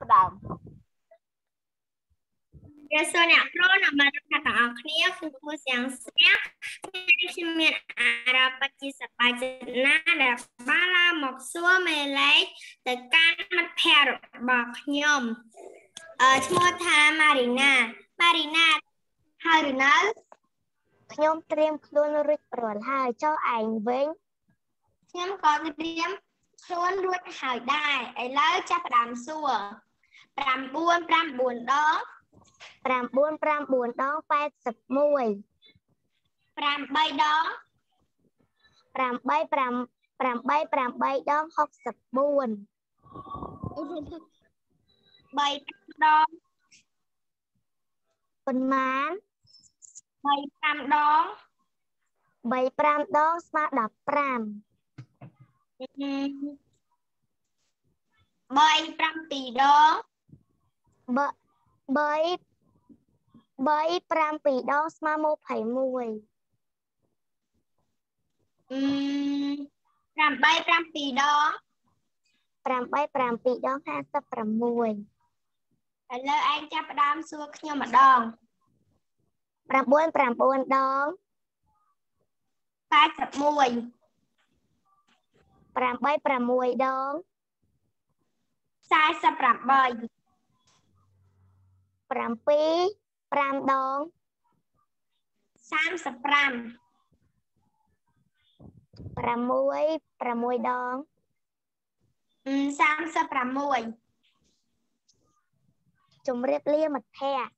ផ្ដើម Dạ xưa nè, pro là mà nó cả ở kia không có sáng sáng khi miền Ả Rập và chỉ sắp bài na để ba la một số mê lấy từ can mặt phèo bọc nhom chua tha Marina Marina hai đứa nói ខ្ញុំត្រៀមខ្លួនរួចរាល់ហើយចុះឯងវិញខ្ញុំក៏ត្រៀមខ្លួនរួចហើយដែរឥឡូវចាប់ផ្ដើមសួរ 9 9 ដង 9 9 ដង 81 8 ដង 8 8 8 ដង 64 3 ដងប៉ុន្មាន 3 5 ដង 3 5 ដងស្មើ15 3 7 ដង 3 7 ដងស្មើ21 8 7 ដង 8 7 ដង 56 ឥឡូវឯងចាប់ផ្ដើមសួរខ្ញុំម្ដង 9 9 ដង 81 8 6 ដង 48 7 5 ដង 35 6 6 ដង 36 ជម្រាបលាមិត្តភក្តិ